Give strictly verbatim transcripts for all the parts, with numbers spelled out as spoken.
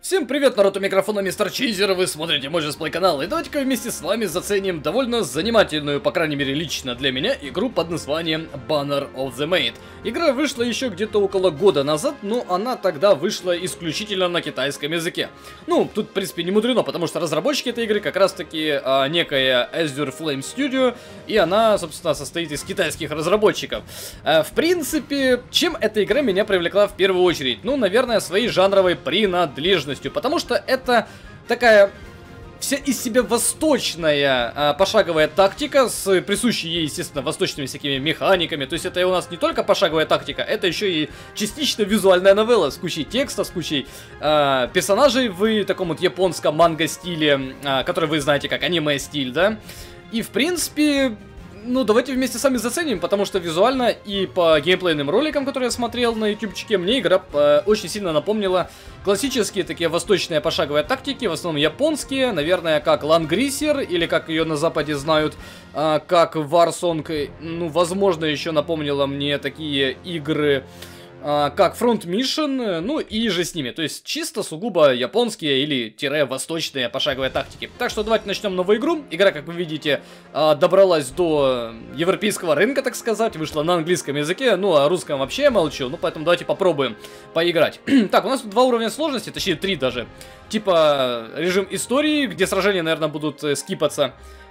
Всем привет, народ, у микрофона Мистер Чизер, вы смотрите мой же канал, и давайте-ка вместе с вами заценим довольно занимательную, по крайней мере лично для меня, игру под названием Banner of the Maid. Игра вышла еще где-то около года назад, но она тогда вышла исключительно на китайском языке. Ну, тут в принципе не мудрено, потому что разработчики этой игры как раз таки а, некая Azure Flame Studio, и она, собственно, состоит из китайских разработчиков. А, в принципе, чем эта игра меня привлекла в первую очередь? Ну, наверное, своей жанровой принадлежностью. Потому что это такая вся из себя восточная а, пошаговая тактика с присущей ей, естественно, восточными всякими механиками. То есть это у нас не только пошаговая тактика, это еще и частично визуальная новелла с кучей текста, с кучей а, персонажей в таком вот японском манго-стиле, а, который вы знаете как аниме-стиль, да? И в принципе... Ну, давайте вместе сами заценим, потому что визуально и по геймплейным роликам, которые я смотрел на ютубчике, мне игра э, очень сильно напомнила классические такие восточные пошаговые тактики, в основном японские, наверное, как Лангрисер, или как ее на западе знают, э, как Warsong, ну, возможно, еще напомнила мне такие игры... как Front Mission, ну и же с ними. То есть чисто сугубо японские или тире восточные пошаговые тактики. Так что давайте начнем новую игру. Игра, как вы видите, добралась до европейского рынка, так сказать. Вышла на английском языке, ну а русском вообще я молчу. Ну поэтому давайте попробуем поиграть. Так, у нас тут два уровня сложности, точнее три даже. Типа режим истории, где сражения, наверное, будут скипаться.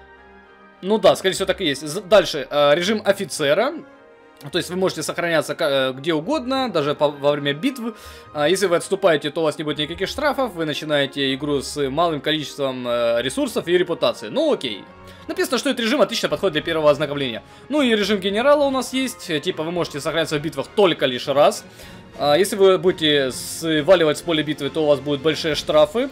Ну да, скорее всего так и есть. Дальше режим офицера. То есть вы можете сохраняться где угодно, даже по, во время битв. А если вы отступаете, то у вас не будет никаких штрафов. Вы начинаете игру с малым количеством э, ресурсов и репутации. Ну окей. Написано, что этот режим отлично подходит для первого ознакомления. Ну и режим генерала у нас есть. Типа вы можете сохраняться в битвах только лишь раз. А если вы будете сваливать с поля битвы, то у вас будут большие штрафы.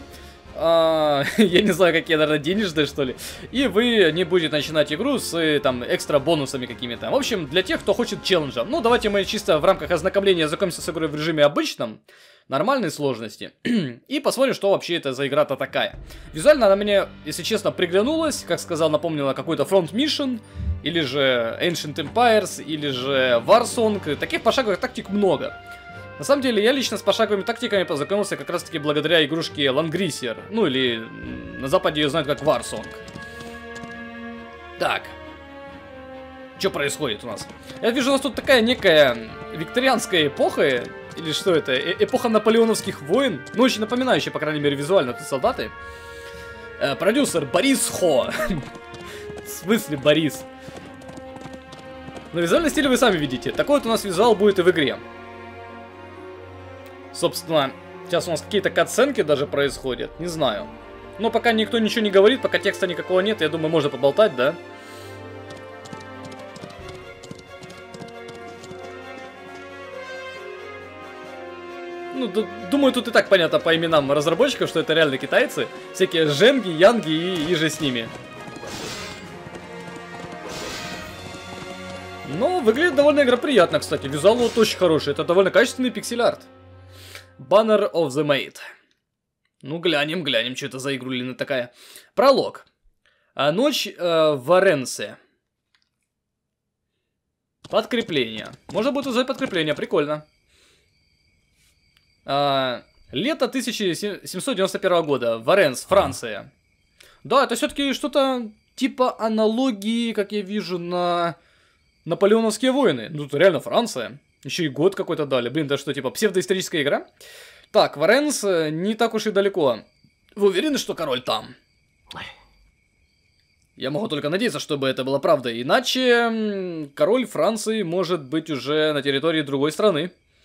А, я не знаю, какие, наверное, денежные, что ли. И вы не будете начинать игру с, там, экстра бонусами какими-то. В общем, для тех, кто хочет челленджа. Ну, давайте мы чисто в рамках ознакомления знакомимся с игрой в режиме обычном, нормальной сложности. И посмотрим, что вообще это за игра-то такая. Визуально она мне, если честно, приглянулась. Как сказал, напомнила какой-то Front Mission. Или же Ancient Empires, или же Warsong. Таких пошаговых тактик много. На самом деле, я лично с пошаговыми тактиками познакомился как раз-таки благодаря игрушке Лангрисер. Ну, или на западе ее знают как Warsong. Так. Что происходит у нас? Я вижу, у нас тут такая некая викторианская эпоха. Или что это? Э эпоха наполеоновских войн. Ну, очень напоминающая, по крайней мере, визуально. Тут солдаты. Э, продюсер Борис Хо. В смысле Борис? Но визуальный стиль вы сами видите. Такой вот у нас визуал будет и в игре. Собственно, сейчас у нас какие-то катсценки даже происходят, не знаю. Но пока никто ничего не говорит, пока текста никакого нет, я думаю, можно поболтать, да? Ну, думаю, тут и так понятно по именам разработчиков, что это реально китайцы. Всякие Женги, Янги и, и же с ними. Но выглядит довольно игра приятно, кстати. Визуал вот очень хороший, это довольно качественный пиксель-арт. Banner of the Maid. Ну, глянем, глянем, что это за игрулина такая. Пролог. А, ночь э, в Варенсе. Подкрепление. Можно будет узнать подкрепление, прикольно. А, лето тысяча семьсот девяносто первого года. Варенс, Франция. Да, это все-таки что-то типа аналогии, как я вижу, на наполеоновские войны. Ну, это реально Франция. Еще и год какой-то дали. Блин, да что, типа псевдоисторическая игра? Так, Варенс не так уж и далеко. Вы уверены, что король там? Я могу только надеяться, чтобы это была правда. Иначе король Франции может быть уже на территории другой страны.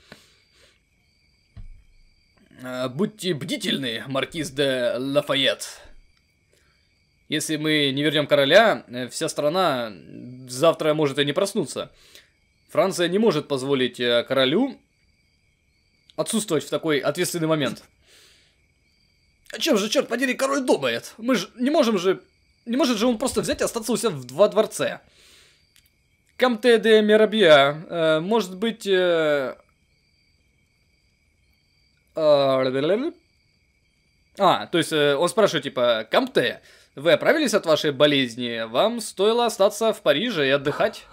Будьте бдительны, маркиз де Лафайет. Если мы не вернем короля, вся страна завтра может и не проснуться. Франция не может позволить королю отсутствовать в такой ответственный момент. О чем же, черт подери, король думает? Мы же не можем же... Не может же он просто взять и остаться у себя в, во дворце. Камте де Мирабия. Э, может быть... Э, э, а, то есть э, он спрашивает, типа, Камте, вы оправились от вашей болезни? Вам стоило остаться в Париже и отдыхать?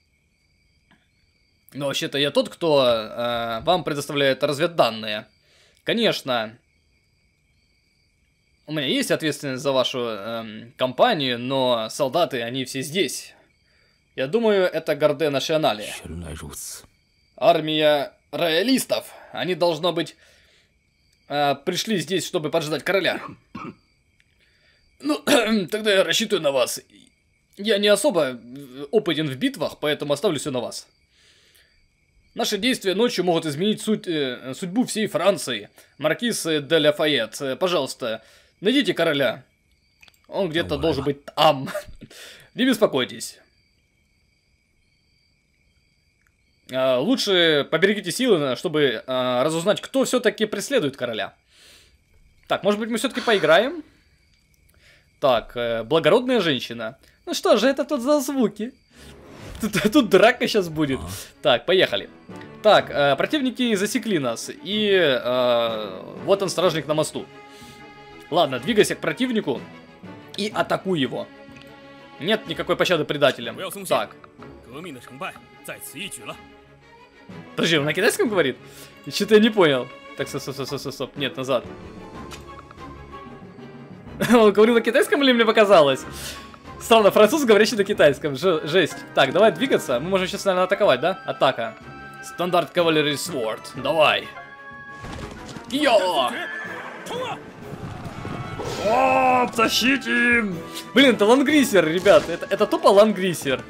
Но вообще-то я тот, кто э, вам предоставляет разведданные. Конечно, у меня есть ответственность за вашу эм, компанию, но солдаты, они все здесь. Я думаю, это Гарде Национале. Армия роялистов. Они, должно быть, э, пришли здесь, чтобы поджидать короля. Ну, тогда я рассчитываю на вас. Я не особо опытен в битвах, поэтому оставлю все на вас. Наши действия ночью могут изменить суть, э, судьбу всей Франции. Маркиз де Лафайет, э, пожалуйста, найдите короля. Он где-то должен быть там. Не беспокойтесь. Э, лучше поберегите силы, чтобы э, разузнать, кто все-таки преследует короля. Так, может быть, мы все-таки поиграем? Так, э, благородная женщина. Ну что же это тут за звуки? Тут, тут драка сейчас будет. А. Так, поехали. Так, э, противники засекли нас. И э, вот он, стражник на мосту. Ладно, двигайся к противнику и атакуй его. Нет никакой пощады предателям. Так. Подожди, он на китайском говорит? Что-то я не понял. Так, стоп, стоп, стоп, стоп, стоп. Нет, назад. Он говорил на китайском или мне показалось? Странно, француз, говорящий на китайском. Ж жесть. Так, давай двигаться. Мы можем сейчас, наверное, атаковать, да? Атака. Стандарт Cavalry Sword. Давай. Йо! О, тащите! Блин, это лангрисер, ребят. Это, это тупо лангрисер.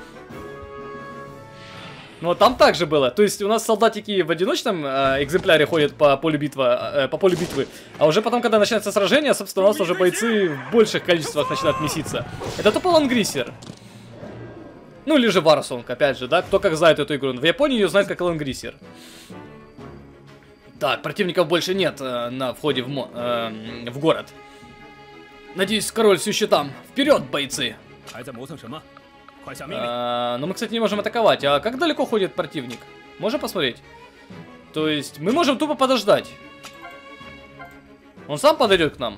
Ну, там также было. То есть у нас солдатики в одиночном э, экземпляре ходят по полю, битва, э, по полю битвы. А уже потом, когда начинается сражение, собственно, у нас уже бойцы в больших количествах начинают меситься. Это тупо лангрисер. Ну, или же Варсонг, опять же, да? Кто как знает эту игру. В Японии ее знает как лангрисер. Так, противников больше нет э, на входе в, мо э, в город. Надеюсь, король все еще там. Вперед, бойцы! А, но мы, кстати, не можем атаковать. А как далеко ходит противник? Можем посмотреть? То есть, мы можем тупо подождать. Он сам подойдет к нам.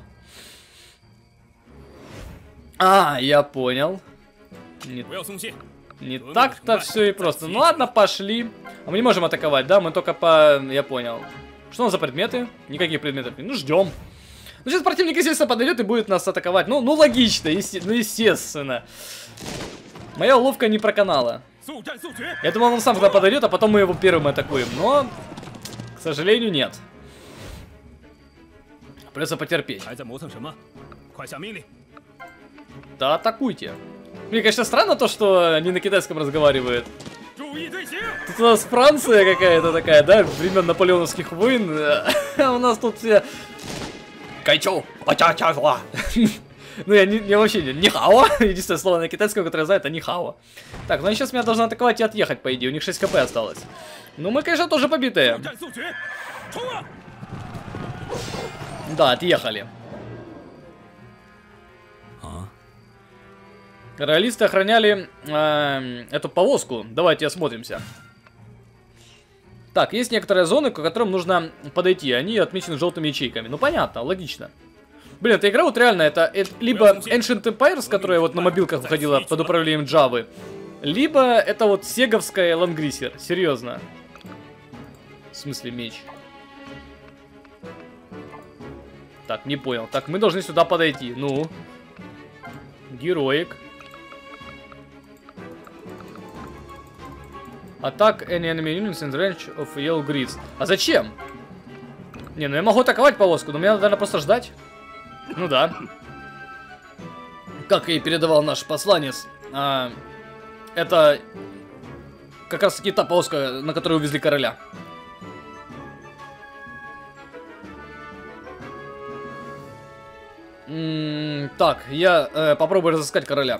А, я понял. Не, не так-то все и просто. Ну ладно, пошли. А мы не можем атаковать, да? Мы только по... Я понял. Что у нас за предметы? Никаких предметов. Ну, ждем. Ну, сейчас противник, естественно, подойдет и будет нас атаковать. Ну, ну логично, есте... ну, естественно. Моя уловка не проканала. Я думал, он сам туда подойдет, а потом мы его первым атакуем. Но, к сожалению, нет. Придется потерпеть. Да, атакуйте. Мне, конечно, странно то, что они на китайском разговаривают. Тут у нас Франция какая-то такая, да, времен наполеоновских войн. А у нас тут все... Кайчоу, пача-ча-ча. Ну, я, не, я вообще не, не хао. Единственное слово на китайском, которое я знаю, это не хао. Так, ну они сейчас меня должны атаковать и отъехать, по идее. У них шесть хп осталось. Ну, мы, конечно, тоже побитые. Да, отъехали. Роялисты охраняли э, эту повозку. Давайте осмотримся. Так, есть некоторые зоны, к которым нужно подойти. Они отмечены желтыми ячейками. Ну, понятно, логично. Блин, эта игра вот реально, это, это либо Ancient Empires, которая вот на мобилках выходила под управлением Java, либо это вот сеговская лангрисер. Серьезно. В смысле меч? Так, не понял. Так, мы должны сюда подойти. Ну. Героик. Attack any enemy units in range of yellow grids. А зачем? Не, ну я могу атаковать повозку, но мне надо, наверное, просто ждать. Ну да. Как и передавал наш посланец, а, это как раз таки та повозка, на которой увезли короля. М-м, так, я э, попробую разыскать короля.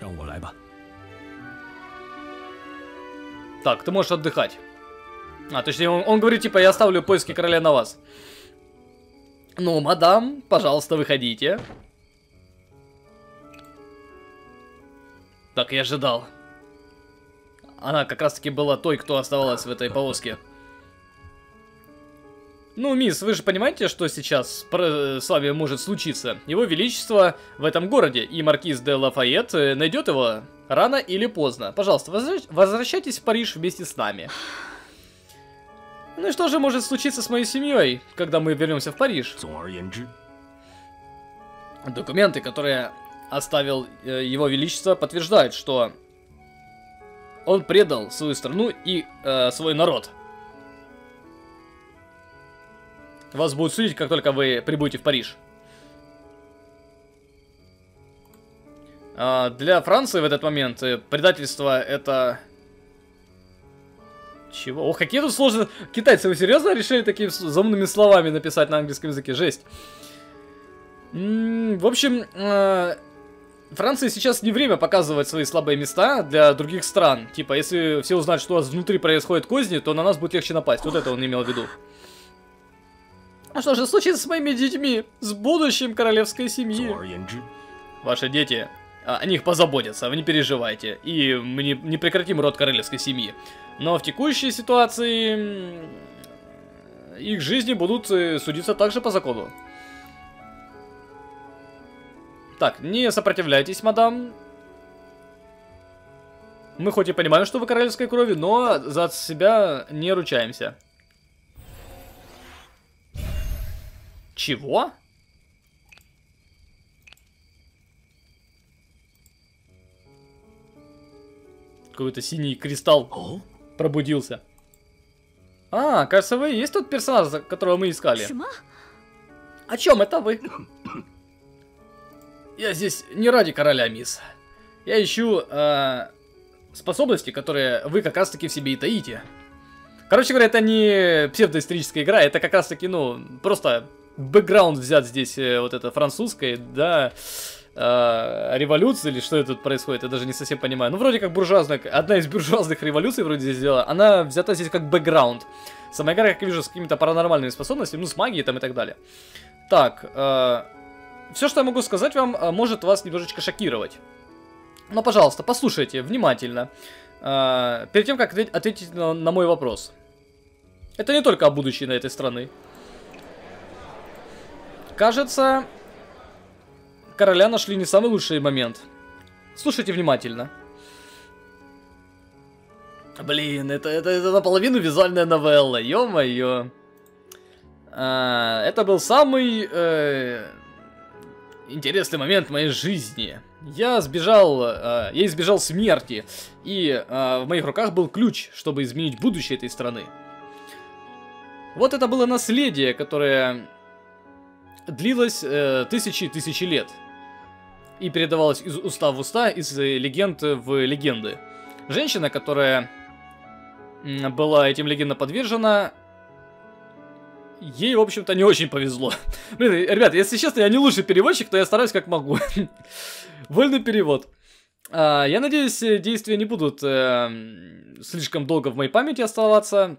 Так, ты можешь отдыхать. А, точнее, он, он говорит, типа, я оставлю поиски короля на вас. Ну, мадам, пожалуйста, выходите. Так, я ожидал. Она как раз-таки была той, кто оставалась в этой повозке. Ну, мисс, вы же понимаете, что сейчас с вами может случиться? Его Величество в этом городе, и маркиз де Лафайет найдет его рано или поздно. Пожалуйста, возвращайтесь в Париж вместе с нами. Ну и что же может случиться с моей семьей, когда мы вернемся в Париж? Документы, которые оставил э, его величество, подтверждают, что он предал свою страну и э, свой народ. Вас будут судить, как только вы прибудете в Париж. А для Франции в этот момент предательство это... Чего? Ох, какие тут сложные... Китайцы, вы серьезно решили такими заумными словами написать на английском языке? Жесть. М-м, в общем, э Франции сейчас не время показывать свои слабые места для других стран. Типа, если все узнают, что у нас внутри происходят козни, то на нас будет легче напасть. Вот это он имел в виду. А что же случится с моими детьми? С будущим королевской семьи? Ваши дети, о них позаботятся, вы не переживайте. И мы не, не прекратим род королевской семьи. Но в текущей ситуации их жизни будут судиться также по закону. Так, не сопротивляйтесь, мадам. Мы хоть и понимаем, что вы королевской крови, но за себя не ручаемся. Чего? Какой-то синий кристалл пробудился. А, кажется, вы и есть тот персонаж, которого мы искали. О чем это вы? Я здесь не ради короля, мисс. Я ищу э, способности, которые вы как раз-таки в себе и таите. Короче говоря, это не псевдоисторическая игра, это как раз-таки, ну, просто бэкграунд взят здесь, э, вот это французское, да, э, революция или что это тут происходит, я даже не совсем понимаю. Ну, вроде как буржуазная, одна из буржуазных революций вроде здесь сделала, она взята здесь как бэкграунд. Сама игра, как я вижу, с какими-то паранормальными способностями, ну, с магией там и так далее. Так, э... все, что я могу сказать вам, может вас немножечко шокировать. Но, пожалуйста, послушайте внимательно. Э, перед тем, как ответить на, на мой вопрос. Это не только о будущем этой страны. Кажется, короля нашли не самый лучший момент. Слушайте внимательно. Блин, это, это, это наполовину визуальная новелла, ё-моё. Э, это был самый... Э, интересный момент в моей жизни. Я сбежал, э, я избежал смерти, и э, в моих руках был ключ, чтобы изменить будущее этой страны. Вот это было наследие, которое длилось э, тысячи и тысячи лет. И передавалось из уста в уста, из легенд в легенды. Женщина, которая была этим легендам подвержена, ей, в общем-то, не очень повезло. Блин, ребят, если честно, я не лучший переводчик, но я стараюсь как могу. Вольный перевод. А, я надеюсь, действия не будут э, слишком долго в моей памяти оставаться.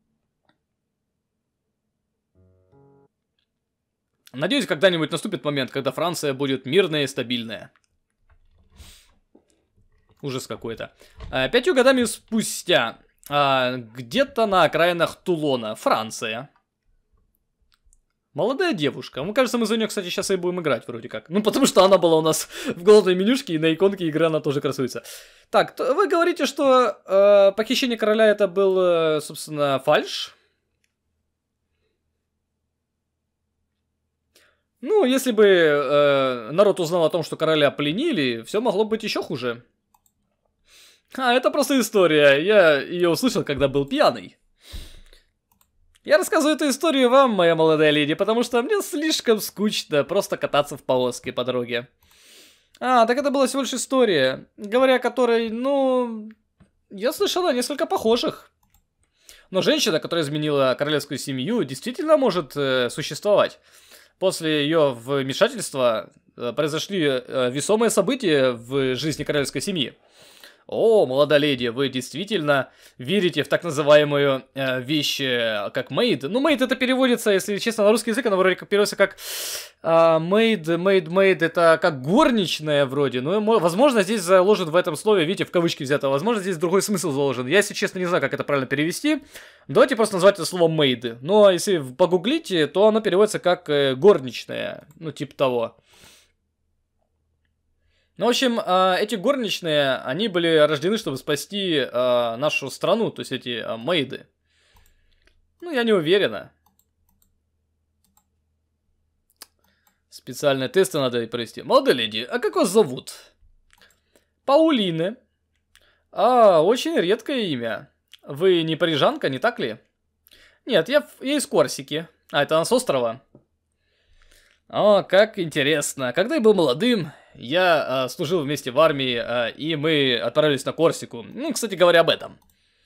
Надеюсь, когда-нибудь наступит момент, когда Франция будет мирная и стабильная. Ужас какой-то. А, пятью годами спустя, а, где-то на окраинах Тулона, Франция. Молодая девушка. Мне кажется, мы за нее, кстати, сейчас и будем играть вроде как. Ну, потому что она была у нас в главной менюшке, и на иконке игры она тоже красуется. Так, вы говорите, что э, похищение короля это был, э, собственно, фальшь? Ну, если бы э, народ узнал о том, что короля пленили, все могло быть еще хуже. А, это просто история. Я ее услышал, когда был пьяный. Я рассказываю эту историю вам, моя молодая леди, потому что мне слишком скучно просто кататься в повозке по дороге. А, так это была всего лишь история, говоря о которой, ну, я слышала несколько похожих. Но женщина, которая изменила королевскую семью, действительно может э, существовать. После ее вмешательства э, произошли э, весомые события в жизни королевской семьи. О, молодая леди, вы действительно верите в так называемую э, вещь, э, как maid? Ну, maid это переводится, если честно, на русский язык, она вроде как переводится как э, maid, maid, maid, это как горничная вроде. Ну, возможно, здесь заложен в этом слове, видите, в кавычки взято, возможно, здесь другой смысл заложен. Я, если честно, не знаю, как это правильно перевести. Давайте просто назвать это словом maid. Но если погуглите, то оно переводится как э, горничная, ну, типа того. Ну, в общем, эти горничные, они были рождены, чтобы спасти нашу страну, то есть эти мейды. Ну, я не уверена. Специальные тесты надо провести. Молодая леди, а как вас зовут? Паулины. А, очень редкое имя. Вы не парижанка, не так ли? Нет, я, я из Корсики. А, это она с острова. О, как интересно. Когда я был молодым, я а, служил вместе в армии, а, и мы отправились на Корсику. Ну, кстати говоря, об этом.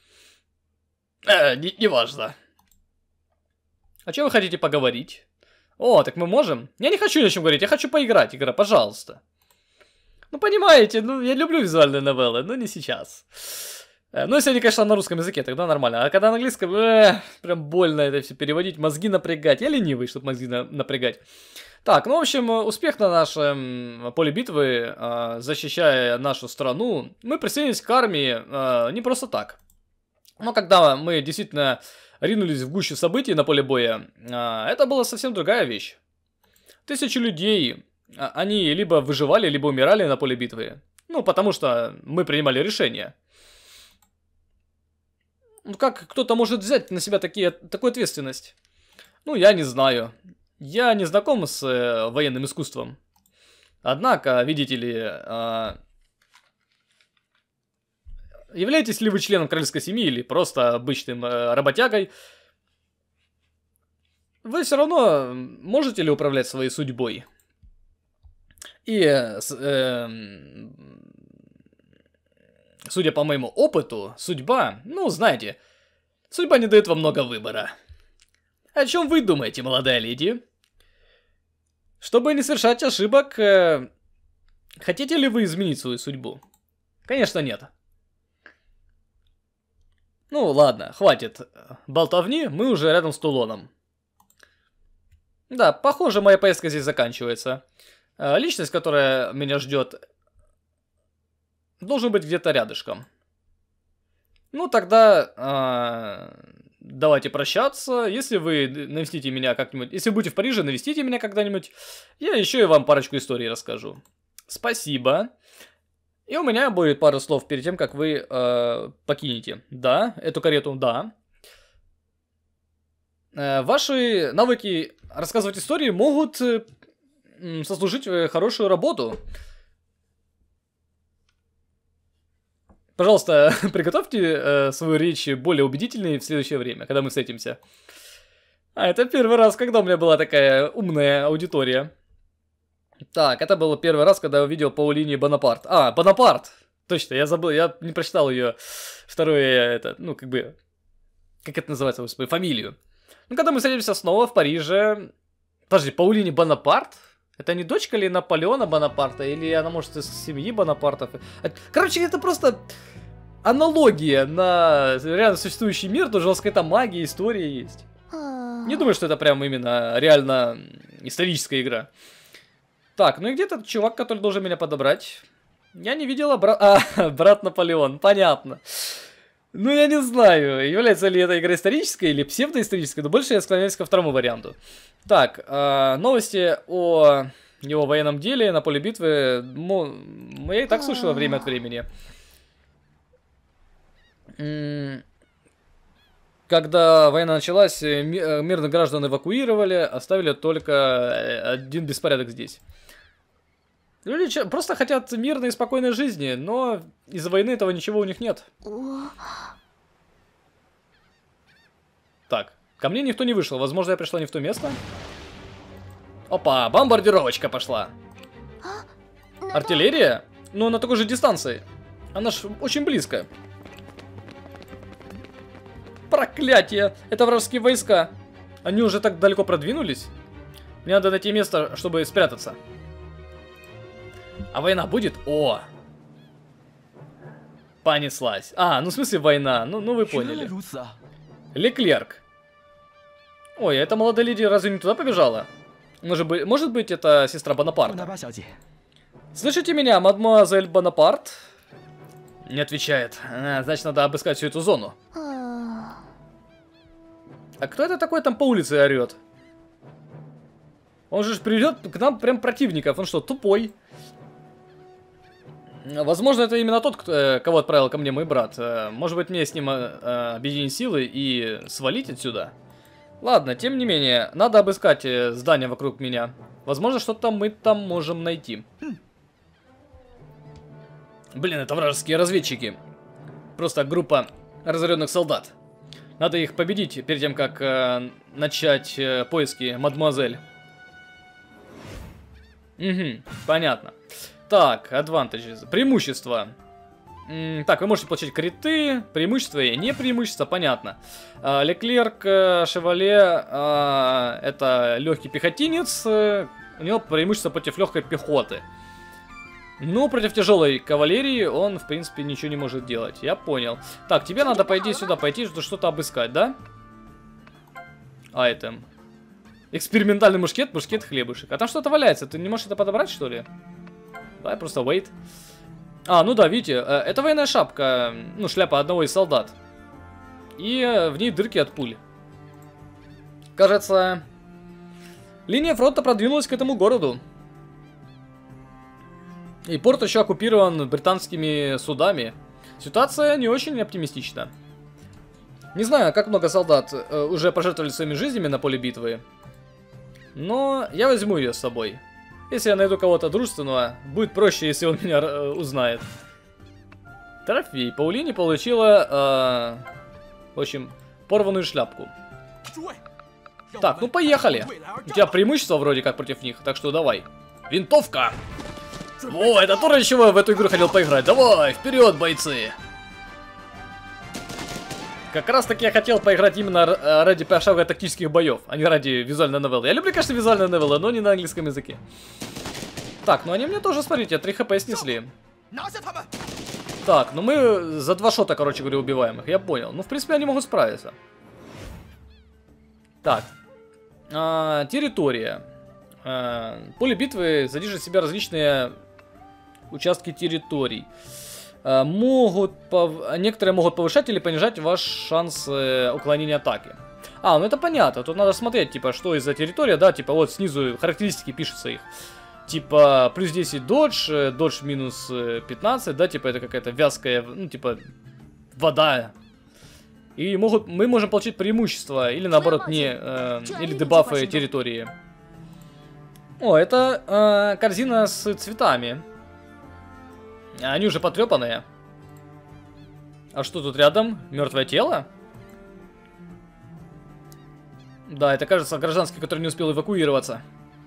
Э, не, не важно. О чем вы хотите поговорить? О, так мы можем? Я не хочу ни о чем говорить, я хочу поиграть, игра, пожалуйста. Ну, понимаете, ну, я люблю визуальные новеллы, но не сейчас. Ну, если они, конечно, на русском языке, тогда нормально. А когда на английском, э, прям больно это все переводить, мозги напрягать. Я ленивый, чтобы мозги на напрягать. Так, ну, в общем, успех на нашем поле битвы, э, защищая нашу страну. Мы присоединились к армии э, не просто так. Но когда мы действительно ринулись в гущу событий на поле боя, э, это была совсем другая вещь. Тысячи людей, они либо выживали, либо умирали на поле битвы. Ну, потому что мы принимали решения. Ну, как кто-то может взять на себя такие, такую ответственность? Ну, я не знаю. Я не знаком с э, военным искусством. Однако, видите ли, э, являетесь ли вы членом королевской семьи или просто обычным э, работягой, вы все равно можете ли управлять своей судьбой? И, э, э, судя по моему опыту, судьба, ну, знаете, судьба не дает вам много выбора. О чем вы думаете, молодая леди? Чтобы не совершать ошибок, э, хотите ли вы изменить свою судьбу? Конечно, нет. Ну, ладно, хватит болтовни, мы уже рядом с Тулоном. Да, похоже, моя поездка здесь заканчивается. Э, личность, которая меня ждет, должен быть где-то рядышком. Ну, тогда э, давайте прощаться. Если вы навестите меня как-нибудь... Если вы будете в Париже, навестите меня когда-нибудь. Я еще и вам парочку историй расскажу. Спасибо. И у меня будет пару слов перед тем, как вы э, покинете. Да, эту карету, да. Э, ваши навыки рассказывать истории могут э, сослужить хорошую работу. Пожалуйста, приготовьте э, свою речь более убедительной в следующее время, когда мы встретимся. А, это первый раз, когда у меня была такая умная аудитория. Так, это был первый раз, когда я увидел Паулини Бонапарт. А, Бонапарт! Точно, я забыл, я не прочитал ее второе, это, ну, как бы, как это называется, господи, фамилию. Ну, когда мы встретимся снова в Париже... Подожди, Паулини Бонапарт? Это не дочка ли Наполеона Бонапарта? Или она, может, из семьи Бонапартов? Короче, это просто аналогия на реально существующий мир. Тоже у нас какая-то магия, история есть. Не думаю, что это прям именно реально историческая игра. Так, ну и где тот чувак, который должен меня подобрать? Я не видела брат... А, брат Наполеон, понятно. Ну, я не знаю, является ли эта игра исторической или псевдоисторической, но больше я склоняюсь ко второму варианту. Так, э, новости о его военном деле на поле битвы, ну, я и так слышала время от времени. Когда война началась, мирных граждан эвакуировали, оставили только один беспорядок здесь. Люди просто хотят мирной и спокойной жизни, но из-за войны этого ничего у них нет. Так, ко мне никто не вышел. Возможно, я пришла не в то место. Опа, бомбардировочка пошла. Артиллерия? Ну, на такой же дистанции. Она ж очень близко. Проклятие! Это вражеские войска. Они уже так далеко продвинулись. Мне надо найти место, чтобы спрятаться. А война будет? О! Понеслась. А, ну в смысле война. Ну, ну вы поняли. Леклерк. Ой, эта молодая леди разве не туда побежала? Может быть, может быть это сестра Бонапарта? Слышите меня, мадемуазель Бонапарт? Не отвечает. А, значит, надо обыскать всю эту зону. А кто это такой там по улице орет? Он же приведет к нам прям противников. Он что, тупой? Возможно, это именно тот, кто, кого отправил ко мне мой брат. Может быть, мне с ним объединить силы и свалить отсюда? Ладно, тем не менее, надо обыскать э, здание вокруг меня. Возможно, что-то мы там можем найти. Блин, это вражеские разведчики. Просто группа разоренных солдат. Надо их победить перед тем, как э, начать э, поиски, мадемуазель. Угу, понятно. Так, advantages. Преимущества. М, так, вы можете получить криты, преимущества и не преимущества, понятно. А, Леклерк, э, Шевале, э, это легкий пехотинец. Э, у него преимущество против легкой пехоты. Ну, против тяжелой кавалерии он, в принципе, ничего не может делать. Я понял. Так, тебе надо, по идее, сюда пойти, что-то обыскать, да? Айтем. Экспериментальный мушкет, мушкет хлебушек. А там что-то валяется, ты не можешь это подобрать, что ли? Давай просто wait. А, ну да, видите, это военная шапка, ну, шляпа одного из солдат. И в ней дырки от пуль. Кажется, линия фронта продвинулась к этому городу. И порт еще оккупирован британскими судами. Ситуация не очень оптимистична. Не знаю, как много солдат э, уже пожертвовали своими жизнями на поле битвы. Но я возьму ее с собой. Если я найду кого-то дружественного, будет проще, если он меня э, узнает. Трофей. Паулини получила, э, в общем, порванную шляпку. Так, ну поехали. У тебя преимущество вроде как против них, так что давай. Винтовка! О, это тоже чего в эту игру хотел поиграть. Давай, вперед, бойцы! Как раз таки я хотел поиграть именно ради пошаговых тактических боев, а не ради визуальной новеллы. Я люблю, конечно, визуальные новеллы, но не на английском языке. Так, ну они мне тоже, смотрите, три хп снесли. Так, ну мы за два шота, короче говоря, убиваем их, я понял. Ну, в принципе, они могут справиться. Так. А, территория. А, поле битвы содержит в себя различные участки территорий. А, могут пов... Некоторые могут повышать или понижать ваш шанс э, уклонения атаки. А, ну это понятно. Тут надо смотреть, типа, что из-за территория, да, типа, вот снизу характеристики пишутся их. Типа, плюс десять додж, додж минус пятнадцать, да, типа, это какая-то вязкая, ну, типа, вода. И могут, мы можем получить преимущество, или наоборот, не, э, или дебафы территории. О, это э, корзина с цветами. Они уже потрепанные. А что тут рядом? Мертвое тело? Да, это, кажется, гражданский, который не успел эвакуироваться.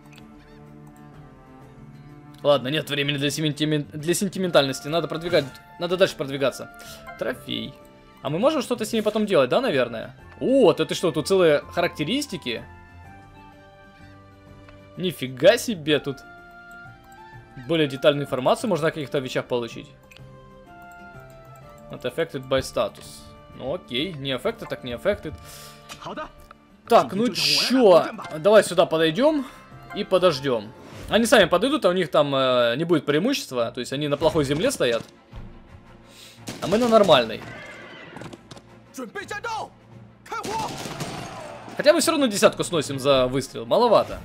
Ладно, нет времени для, сентимен... для сентиментальности. Надо продвигать. Надо дальше продвигаться. Трофей. А мы можем что-то с ними потом делать, да, наверное? О, это что, тут целые характеристики? Нифига себе тут. Более детальную информацию можно о каких-то вещах получить. Not affected by status. Ну окей, не affected, так не affected. Так, ну чё? Давай сюда подойдем и подождем. Они сами подойдут, а у них там э, не будет преимущества. То есть они на плохой земле стоят. А мы на нормальной. Хотя мы все равно десятку сносим за выстрел. Маловато.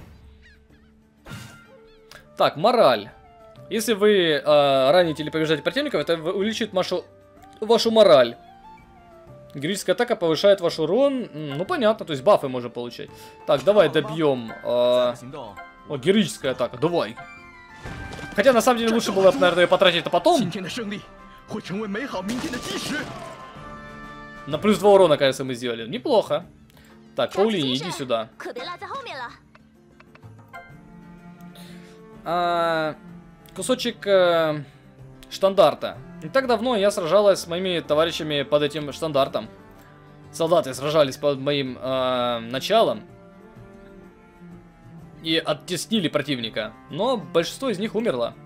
Так, мораль. Если вы э, раните или побеждаете противников, это увеличит вашу, вашу мораль. Героическая атака повышает ваш урон. Ну, понятно, то есть бафы можем получать. Так, давай добьем... Э, о, героическая атака, давай. Хотя, на самом деле, лучше было, наверное, потратить это потом. На плюс два урона, кажется, мы сделали. Неплохо. Так, Паулини, иди сюда. А, кусочек э, штандарта. Не так давно я сражалась с моими товарищами под этим штандартом. Солдаты сражались под моим э, началом. И оттеснили противника. Но большинство из них умерло.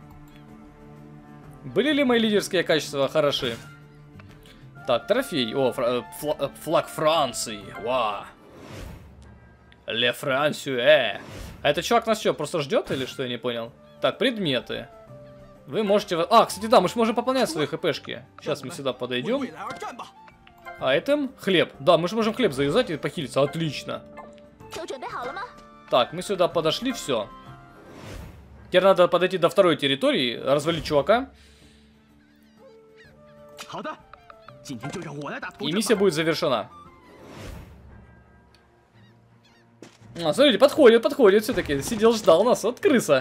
Были ли мои лидерские качества хороши? Так, трофей. О, фра фла флаг Франции. Вау. Ле Франсию, э. А этот чувак нас что, просто ждет или что, я не понял? Так, предметы. Вы можете... А, кстати, да, мы же можем пополнять свои хпшки. Сейчас мы сюда подойдем. Айтем. Хлеб. Да, мы же можем хлеб завязать и похилиться. Отлично. Так, мы сюда подошли, все. Теперь надо подойти до второй территории, развалить чувака. И миссия будет завершена. А, смотрите, подходит, подходит все-таки. Сидел, ждал нас. Вот крыса.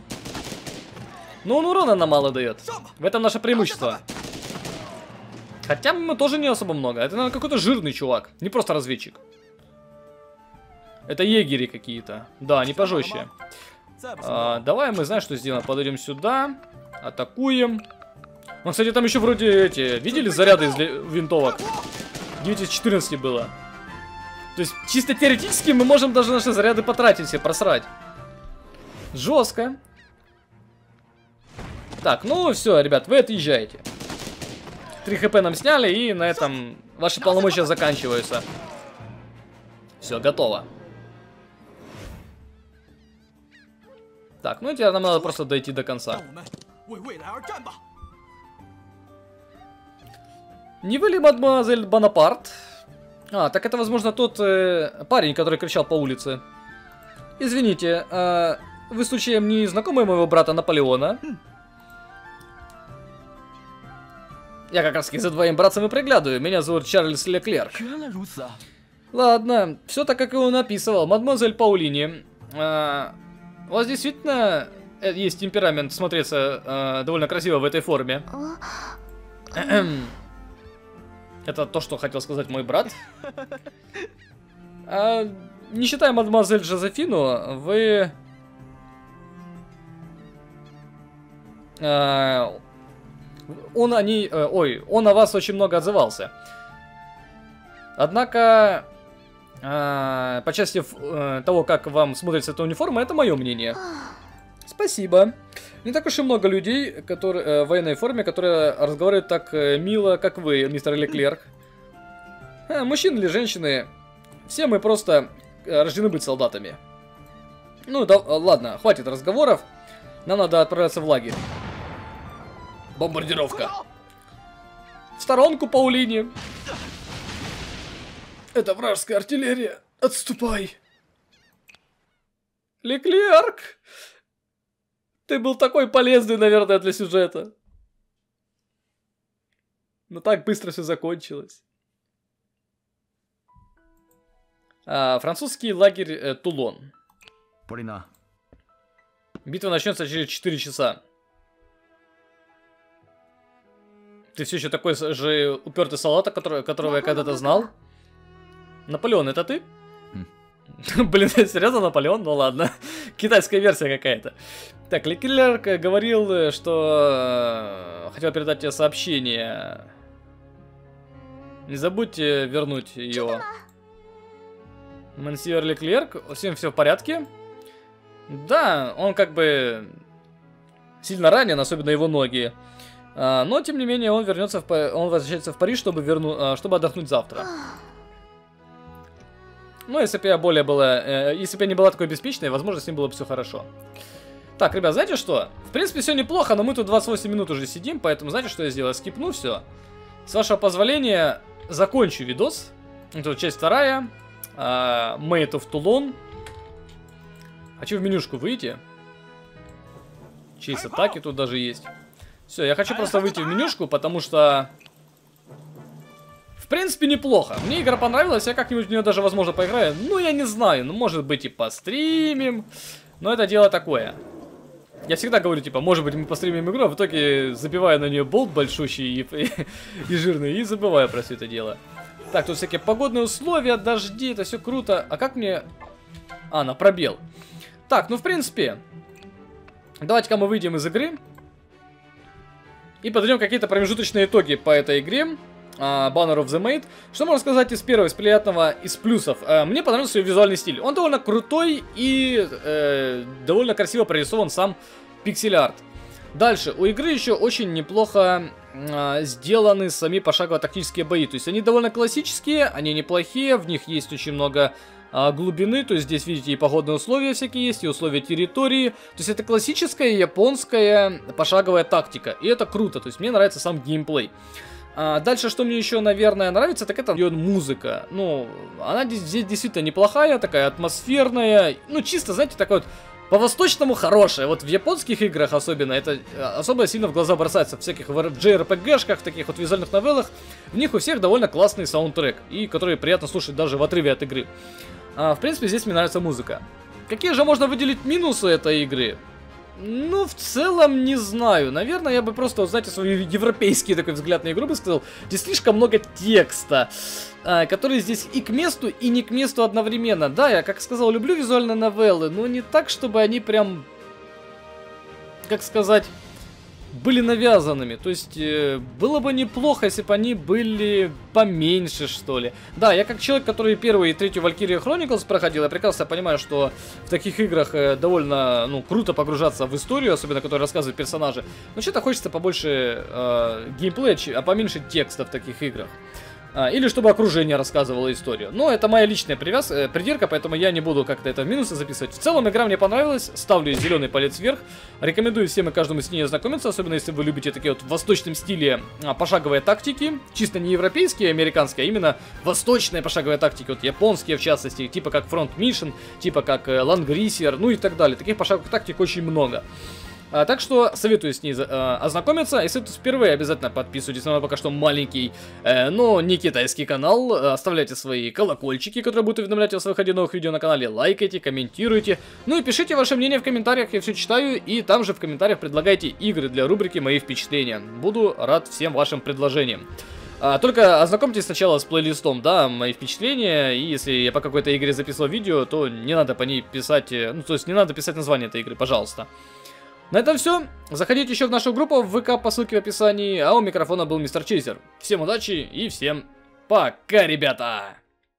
Но он урона нам мало дает. В этом наше преимущество. Хотя мы тоже не особо много. Это, наверное, какой-то жирный чувак. Не просто разведчик. Это егери какие-то. Да, они пожестче. А, давай мы, знаешь, что сделаем? Подойдем сюда. Атакуем. Ну, кстати, там еще вроде эти... Видели заряды из винтовок? девять из четырнадцати было. То есть, чисто теоретически мы можем даже наши заряды потратить себе, просрать. Жестко. Так, ну все, ребят, вы отъезжаете. три хп нам сняли, и на этом ваши полномочия заканчиваются. Все, готово. Так, ну теперь нам надо просто дойти до конца. Не вы ли, мадемуазель Бонапарт? А, так это, возможно, тот э, парень, который кричал по улице. Извините, э, вы случаем не знакомы моего брата Наполеона? Я как раз за двоим братцем и приглядываю. Меня зовут Чарльз Леклерк. Ладно, все так, как и он описывал. Мадемуазель Паулини, э, у вас действительно есть темперамент смотреться э, довольно красиво в этой форме? Это то, что хотел сказать мой брат. А, не считая мадемуазель Жозефину, вы... А, он о ней... Ой, он о вас очень много отзывался. Однако, а, по части того, как вам смотрится эта униформа, это мое мнение. Спасибо. Не так уж и много людей, которые э, в военной форме, которые разговаривают так э, мило, как вы, мистер Леклерк. А, мужчины или женщины, все мы просто э, рождены быть солдатами. Ну да, ладно, хватит разговоров. Нам надо отправляться в лагерь. Бомбардировка. В сторонку, Паулини. Это вражеская артиллерия. Отступай. Леклерк. Ты был такой полезный, наверное, для сюжета. Но так быстро все закончилось. А, французский лагерь э, Тулон. Полина. Битва начнется через четыре часа. Ты все еще такой же упертый солдат, который, которого я когда-то знал. Наполеон, это ты? Блин, серьезно, Наполеон? Ну ладно. Китайская версия какая-то. Так, Леклерк говорил, что э, хотел передать тебе сообщение. Не забудьте вернуть ее. Мансьер Леклерк, всем все в порядке? Да, он как бы сильно ранен, особенно его ноги. А, но, тем не менее, он вернется в, он возвращается в Париж, чтобы, верну, чтобы отдохнуть завтра. Ну, если бы я более была, э, если бы я не была такой беспечной, возможно, с ним было бы все хорошо. Так, ребят, знаете что? В принципе, все неплохо, но мы тут двадцать восемь минут уже сидим, поэтому знаете, что я сделаю? Скипну все. С вашего позволения, закончу видос. Это вот часть вторая. Uh, Made of Toulon. Хочу в менюшку выйти. Чейз атаки тут даже есть. Все, я хочу просто выйти в менюшку, потому что... В принципе, неплохо. Мне игра понравилась, я как-нибудь в нее даже, возможно, поиграю. Ну, я не знаю, ну, может быть, и постримим. Но это дело такое. Я всегда говорю, типа, может быть, мы постримим игру, а в итоге забиваю на нее болт большущий и, и, и жирный, и забываю про все это дело. Так, тут всякие погодные условия, дожди, это все круто. А как мне... А, на пробел. Так, ну, в принципе, давайте-ка мы выйдем из игры. И подведем какие-то промежуточные итоги по этой игре. Uh, Banner of the Maid. Что можно сказать из первого, из приятного, из плюсов? Uh, мне понравился ее визуальный стиль. Он довольно крутой и uh, довольно красиво прорисован сам пиксель-арт. Дальше, у игры еще очень неплохо uh, сделаны сами пошагово-тактические бои. То есть они довольно классические, они неплохие, в них есть очень много uh, глубины. То есть здесь, видите, и погодные условия всякие есть, и условия территории. То есть это классическая японская пошаговая тактика. И это круто, то есть мне нравится сам геймплей. А дальше, что мне еще, наверное, нравится, так это ее музыка. Ну, она здесь, здесь действительно неплохая, такая атмосферная. Ну, чисто, знаете, такая вот по-восточному хорошая. Вот в японских играх особенно, это особо сильно в глаза бросается. В всяких джей ар пи джи-шках, таких вот визуальных новеллах. В них у всех довольно классный саундтрек, и который приятно слушать даже в отрыве от игры. А, в принципе, здесь мне нравится музыка. Какие же можно выделить минусы этой игры? Ну, в целом, не знаю. Наверное, я бы просто, знаете, свой европейский такой взгляд на игру бы сказал. Здесь слишком много текста, а, который здесь и к месту, и не к месту одновременно. Да, я, как сказал, люблю визуальные новеллы, но не так, чтобы они прям, как сказать, были навязанными. То есть, э, было бы неплохо, если бы они были поменьше, что ли. Да, я как человек, который первую и третью Valkyria Chronicles проходил, я прекрасно понимаю, что в таких играх э, довольно, ну, круто погружаться в историю, особенно, которая рассказывает персонажи. Но что-то хочется побольше э, геймплея, а поменьше текста в таких играх. Или чтобы окружение рассказывало историю. Но это моя личная привяз, э, придирка, поэтому я не буду как-то это в минусы записывать. В целом игра мне понравилась, ставлю зеленый палец вверх. Рекомендую всем и каждому с ней ознакомиться, особенно если вы любите такие вот в восточном стиле а, пошаговые тактики. Чисто не европейские, американские, а именно восточные пошаговые тактики, вот японские в частности, типа как Front Mission, типа как э, Landgriser, ну и так далее. Таких пошаговых тактик очень много. А, так что советую с ней а, ознакомиться. Если вы впервые, обязательно подписывайтесь на мой пока что маленький, э, но не китайский канал. Оставляйте свои колокольчики, которые будут уведомлять о выходе новых видео на канале. Лайкайте, комментируйте. Ну и пишите ваше мнение в комментариях, я все читаю. И там же в комментариях предлагайте игры для рубрики «Мои впечатления». Буду рад всем вашим предложениям. А, только ознакомьтесь сначала с плейлистом, да, мои впечатления, и если я по какой-то игре записывал видео, то не надо по ней писать, ну то есть не надо писать название этой игры, пожалуйста. На этом все. Заходите еще в нашу группу в ВК по ссылке в описании. А у микрофона был Мистер Чейзер. Всем удачи и всем пока, ребята!